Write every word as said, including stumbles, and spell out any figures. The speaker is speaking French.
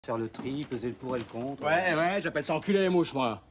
Faire le tri, peser le pour et le contre. Ouais, ouais, j'appelle ça enculer les mouches, moi.